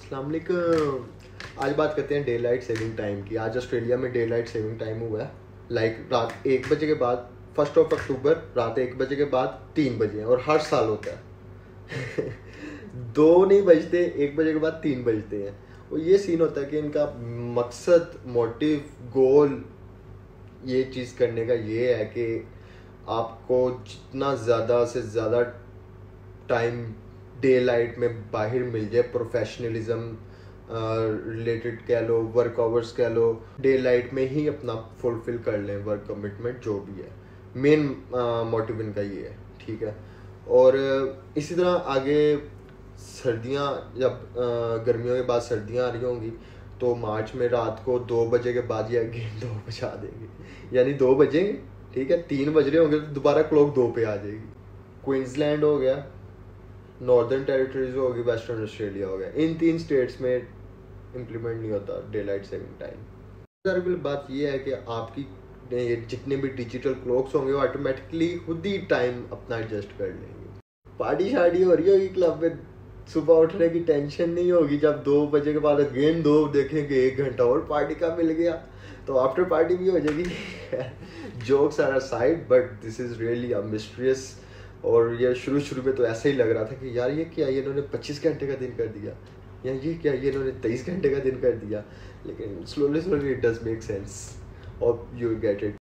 अस्सलाम वालेकुम। आज बात करते हैं डे लाइट सेविंग टाइम की। आज ऑस्ट्रेलिया में डे लाइट सेविंग टाइम हुआ है। रात 1 बजे के बाद 1 अक्टूबर रात 1 बजे के बाद 3 बजे और हर साल होता है। 2 नहीं बजते, 1 बजे के बाद 3 बजते हैं। और ये सीन होता है कि इनका मकसद, मोटिव, गोल ये चीज़ करने का ये है कि आपको जितना ज़्यादा से ज़्यादा टाइम डे लाइट में बाहर मिल जाए, प्रोफेशनलिज्म रिलेटेड कह लो, वर्क आवर्स कह लो, डे लाइट में ही अपना फुलफिल कर लें वर्क कमिटमेंट जो भी है। मेन मोटिव इनका ये है, ठीक है। और इसी तरह आगे सर्दियाँ, जब गर्मियों के बाद सर्दियाँ आ रही होंगी तो मार्च में रात को 2 बजे के बाद ये अगेन 2 बजा देंगे, यानी 2 बजे, ठीक है। 3 बज रहे होंगे तो दोबारा क्लॉक 2 पे आ जाएगी। क्वींसलैंड हो गया, नॉर्दर्न टेरिटरीज हो गई, वेस्टर्न ऑस्ट्रेलिया हो गया, इन 3 स्टेट्स में इम्प्लीमेंट नहीं होता डे लाइट सेविंग टाइम। बात ये है कि आपकी जितने भी डिजिटल क्लॉक्स होंगे वो ऑटोमेटिकली खुद ही टाइम अपना एडजस्ट कर लेंगे। पार्टी शार्टी हो रही होगी क्लब में, सुबह उठने की टेंशन नहीं होगी। जब 2 बजे के बाद अगेन 2 देखेंगे 1 घंटा और पार्टी का मिल गया तो आफ्टर पार्टी भी हो जाएगी। Jokes are aside, but this is really a mysterious. और ये शुरू में तो ऐसा ही लग रहा था कि यार ये क्या, ये इन्होंने 25 घंटे का दिन कर दिया, या ये क्या, ये इन्होंने 23 घंटे का दिन कर दिया। लेकिन slowly it does make sense और यू गेट इट।